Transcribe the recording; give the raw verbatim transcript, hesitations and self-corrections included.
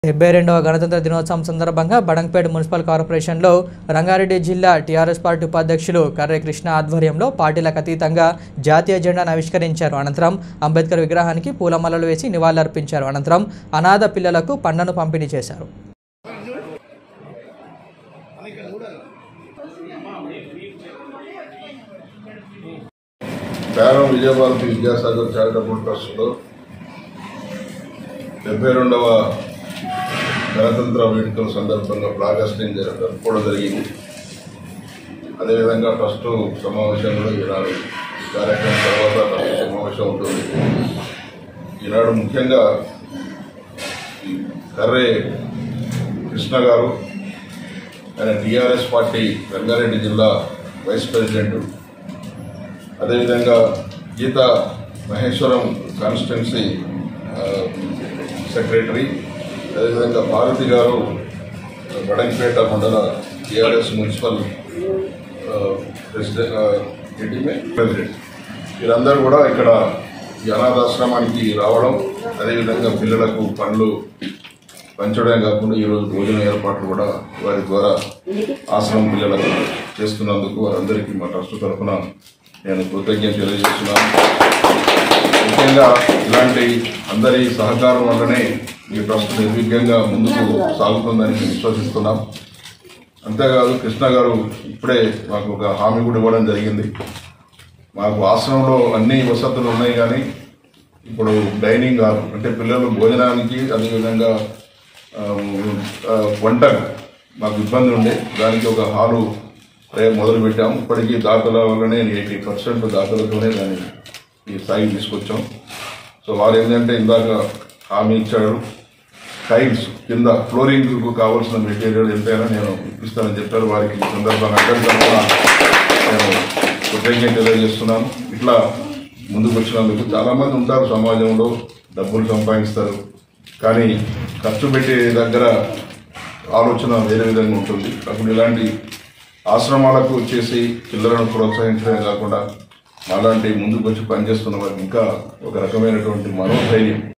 డెబ్బై రెండవ గణతంత్ర దినోత్సవం సందర్భంగా బడంగ్పేట్ మున్సిపల్ కార్పొరేషన్లో రంగారెడ్డి జిల్లా టీఆర్ఎస్ పార్టీ ఉపాధ్యక్షులు కర్రె కృష్ణ ఆధ్వర్యంలో పార్టీలకు అతీతంగా జాతీయ జెండాను ఆవిష్కరించారు. అనంతరం అంబేద్కర్ విగ్రహానికి పూలమాలలు వేసి నివాళులర్పించారు. అనంతరం అనాథ పిల్లలకు పండ్లను పంపిణీ చేశారు. పేరం విజయభారతి విద్యాసాగర్ చారిటబుల్ ట్రస్ట్లో డెబ్బై రెండవ గణతంత్ర వేడుకల సందర్భంగా ఫ్లాగ్ హాస్టింగ్ జరుపుకోవడం జరిగింది. అదేవిధంగా ట్రస్టు సమావేశంలో ఈనాడు కార్యక్రమం తర్వాత ట్రస్ట్ సమావేశం ఉంటుంది. ఈనాడు ముఖ్యంగా కర్రె కృష్ణ గారు, ఆయన టీఆర్ఎస్ పార్టీ రంగారెడ్డి జిల్లా వైస్ ప్రెసిడెంట్, అదేవిధంగా గీత మహేశ్వరం కాన్స్టిట్యున్సీ సెక్రటరీ, అదేవిధంగా భారతి గారు బడంగ్పేట మండల టీఆర్ఎస్ మున్సిపల్ ప్రెసిడెంట్. వీరందరూ కూడా ఇక్కడ ఈ అనాథాశ్రమానికి రావడం, అదేవిధంగా పిల్లలకు పండ్లు పంచడమే కాకుండా ఈరోజు భోజన ఏర్పాట్లు కూడా వారి ద్వారా ఆశ్రమం పిల్లలకు చేస్తున్నందుకు వారందరికీ మా ట్రస్ట్ తరఫున నేను కృతజ్ఞత తెలియజేస్తున్నాను. ముఖ్యంగా ఇలాంటి అందరి సహకారం వల్లనే ఈ ట్రస్ట్ నిర్విఘ్నంగా ముందుకు సాగుతుందని మేము విశ్వసిస్తున్నాం. అంతేకాదు, కృష్ణ గారు ఇప్పుడే మాకు ఒక హామీ కూడా ఇవ్వడం జరిగింది. మాకు ఆశ్రమంలో అన్ని వసతులు ఉన్నాయి, కానీ ఇప్పుడు డైనింగ్ హాల్ అంటే పిల్లలు భోజనానికి, అదేవిధంగా వంటకు మాకు ఇబ్బంది ఉండే, దానికి ఒక హాలు రేపు మొదలు పెట్టాము. ఇప్పటికీ దాతల వల్లనే ఎయిటీ పర్సెంట్ దాతలతోనే దాన్ని ఈ స్థాయికి తీసుకొచ్చాం. సో వారు ఏంటంటే ఇందాక హామీ ఇచ్చాడు, టైల్స్ కింద ఫ్లోరింగ్కు కావాల్సిన మెటీరియల్ ఎంతైనా నేను ఇప్పిస్తానని చెప్పారు. వారికి ఈ సందర్భంగా అందరికీ నేను కృతజ్ఞత తెలియజేస్తున్నాను. ఇట్లా ముందుకు వచ్చినందుకు చాలామంది ఉంటారు సమాజంలో, డబ్బులు సంపాదిస్తారు, కానీ ఖర్చు పెట్టే దగ్గర ఆలోచన వేరే విధంగా ఉంటుంది. అప్పుడు ఇలాంటి ఆశ్రమాలకు వచ్చేసి పిల్లలను ప్రోత్సహించడమే కాకుండా అలాంటి ముందుకు వచ్చి పనిచేస్తున్న వారికి ఇంకా ఒక రకమైనటువంటి మనోధైర్యం